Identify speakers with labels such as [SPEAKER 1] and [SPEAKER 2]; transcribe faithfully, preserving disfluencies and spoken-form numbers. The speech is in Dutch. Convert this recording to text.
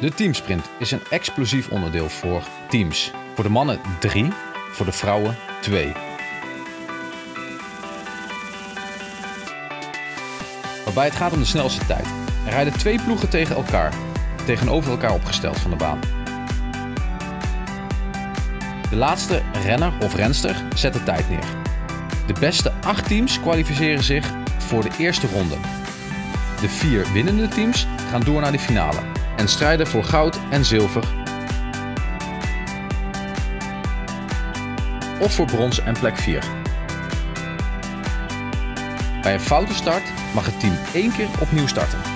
[SPEAKER 1] De teamsprint is een explosief onderdeel voor teams. Voor de mannen drie, voor de vrouwen twee. Waarbij het gaat om de snelste tijd. Er rijden twee ploegen tegen elkaar, tegenover elkaar opgesteld van de baan. De laatste renner of renster zet de tijd neer. De beste acht teams kwalificeren zich voor de eerste ronde. De vier winnende teams gaan door naar de finale en strijden voor goud en zilver of voor brons en plek vier. Bij een foute start mag het team één keer opnieuw starten.